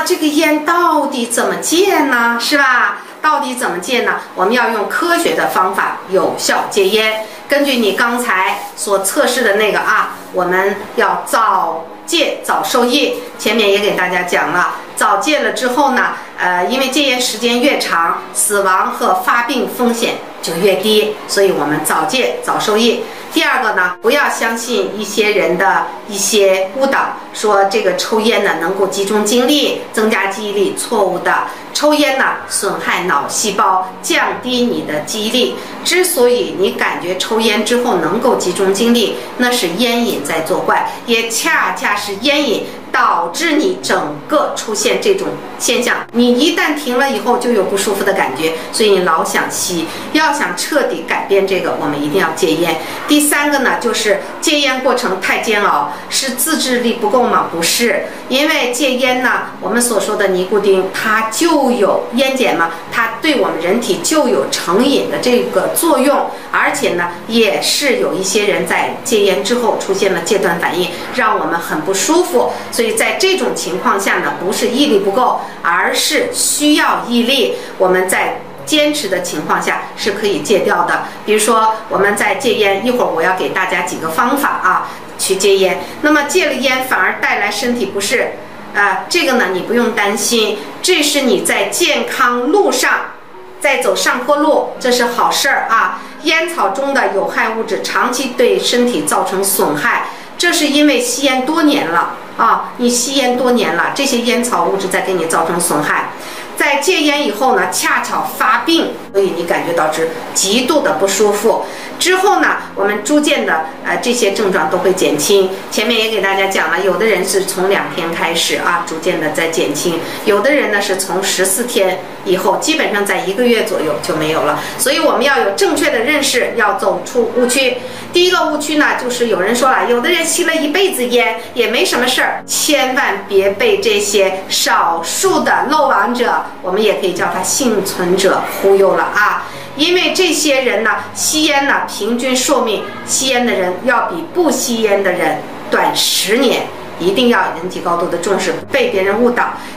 这个烟到底怎么戒呢？是吧？到底怎么戒呢？我们要用科学的方法有效戒烟。根据你刚才所测试的那个啊，我们要早戒早受益。前面也给大家讲了，早戒了之后呢，因为戒烟时间越长，死亡和发病风险就越低，所以我们早戒早受益。第二个呢，不要相信一些人的一些误导，说这个抽烟呢能够集中精力、增加记忆力，错误的。抽烟呢损害脑细胞，降低你的记忆力。之所以你感觉抽烟之后能够集中精力，那是烟瘾在作怪，也恰恰是烟瘾导致你整个出现这种现象。你一旦停了以后就有不舒服的感觉，所以你老想吸。要想彻底改变这个，我们一定要戒烟。第三个呢，就是戒烟过程太煎熬，是自制力不够吗？不是，因为戒烟呢，我们所说的尼古丁，它就有烟碱嘛，它对我们人体就有成瘾的这个作用，而且呢，也是有一些人在戒烟之后出现了戒断反应，让我们很不舒服。所以在这种情况下呢，不是毅力不够，而是需要毅力。我们在坚持的情况下是可以戒掉的。比如说我们在戒烟，一会儿我要给大家几个方法啊，去戒烟。那么戒了烟反而带来身体不适，这个呢你不用担心，这是你在健康路上在走上坡路，这是好事儿啊。烟草中的有害物质长期对身体造成损害，这是因为吸烟多年了啊，你吸烟多年了，这些烟草物质在给你造成损害。在戒烟以后呢，恰巧发病，所以你感觉到是极度的不舒服。之后呢，我们逐渐的这些症状都会减轻。前面也给大家讲了，有的人是从2天开始啊，逐渐的在减轻；有的人呢是从14天以后，基本上在1个月左右就没有了。所以我们要有正确的认识，要走出误区。第一个误区呢，就是有人说了，有的人吸了一辈子烟也没什么事儿，千万别被这些少数的漏网者，我们也可以叫他幸存者忽悠了啊。因为这些人呢，吸烟呢，平均寿命，吸烟的人要比不吸烟的人短10年。一定要人体高度的重视，被别人误导。